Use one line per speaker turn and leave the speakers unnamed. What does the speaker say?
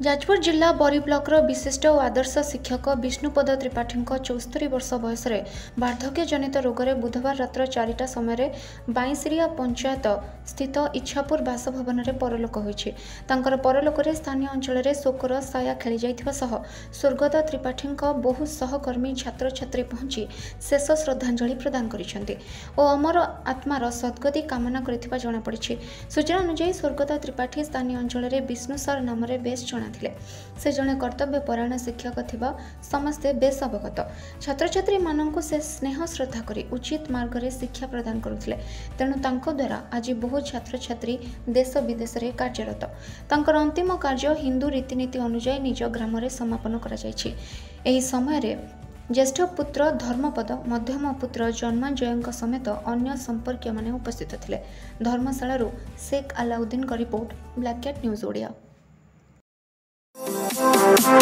जाजपुर जिला बरी ब्लॉकर विशिष्ट और आदर्श शिक्षक विष्णुपद त्रिपाठी 74 वर्ष बयस वार्धक्य जनित रोग में बुधवार रात्र 4टा समय बाईसिरिया पंचायत स्थित इच्छापुर बासभवन में परलोक होइछि। तांकर परलोक में स्थानीय अंचल में शोकर साया खेली जाइथिबा सह स्वर्गत त्रिपाठी बहु सहकर्मी छात्र छात्री पहुंची शेष श्रद्धांजलि प्रदान करिसेंति और अमर आत्मार सद्गति कामना करिथिबा जणा पड़िछि। सूचना अनुसार स्वर्गत त्रिपाठी स्थानीय अंचल में विष्णु सार नाम बेस जणा से जड़े कर्तव्य परायण शिक्षक थिबा समस्ते बेस अवगत। छात्र छात्री माननकु से स्नेह श्रद्धा करी उचित मार्ग रे शिक्षा प्रदान करुथिले। तेणु तांको द्वारा आज बहु छात्र छात्री देश विदेश रे कार्यरत। तांकर अंतिम कार्य हिंदू रीतिनीति अनुसार निज ग्राम रे समापन करा जायछि। एही समय रे ज्येष्ठ पुत्र धर्मपद मध्यम पुत्र जन्माजय समेत अन्य संपर्कीय माने उपस्थित थिले। धर्मशाला शेख अलाउद्दीन का report Black Cat News Odia.